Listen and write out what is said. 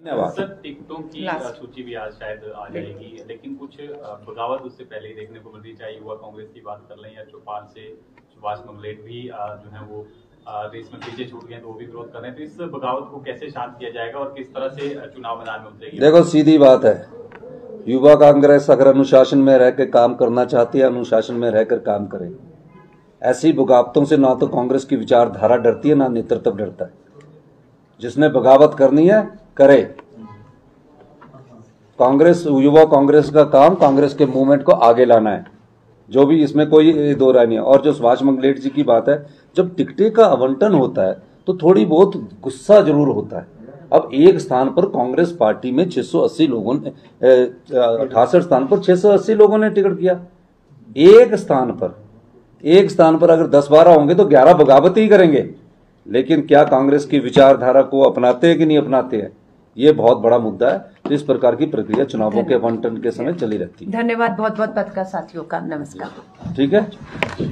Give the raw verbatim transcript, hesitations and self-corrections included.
Sir टिकटों की सूची भी आज शायद आ जाएगी, लेकिन कुछ बगावत उससे पहले ही देखने को मिल रही, चाहे युवा कांग्रेस की बात कर लें या चौपाल से सुभाष मंगलेट भी जो है वो रेस में पीछे छूट गए तो वो भी विरोध कर रहे हैं। तो इस बगावत को कैसे शांत किया जाएगा और किस तरह से चुनाव मैदान में उतरेगी? देखो सीधी बात है, युवा कांग्रेस अगर अनुशासन में रहकर काम करना चाहती है, अनुशासन में रहकर काम करे। ऐसी बगावतों से ना तो कांग्रेस की विचारधारा डरती है, ना नेतृत्व डरता है। जिसने बगावत करनी है करे। कांग्रेस, युवा कांग्रेस का काम कांग्रेस के मूवमेंट को आगे लाना है, जो भी इसमें कोई दो राय नहीं है। और जो सुभाष मंगलेट जी की बात है, जब टिकटे का आवंटन होता है तो थोड़ी बहुत गुस्सा जरूर होता है। अब एक स्थान पर कांग्रेस पार्टी में छह सौ अस्सी लोगों ने, अठासठ स्थान पर छह सौ अस्सी लोगों ने टिकट किया। एक स्थान पर एक स्थान पर अगर दस बारह होंगे तो ग्यारह बगावत ही करेंगे। लेकिन क्या कांग्रेस की विचारधारा को अपनाते हैं कि नहीं अपनाते हैं, ये बहुत बड़ा मुद्दा है। तो इस प्रकार की प्रक्रिया चुनावों के आवंटन के समय चली रहती है। धन्यवाद बहुत बहुत पत्रकार साथियों का, नमस्कार। ठीक है।